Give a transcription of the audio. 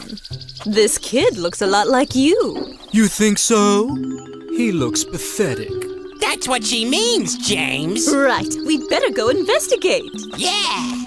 This kid looks a lot like you. You think so? He looks pathetic. That's what she means, James. Right, we'd better go investigate. Yeah.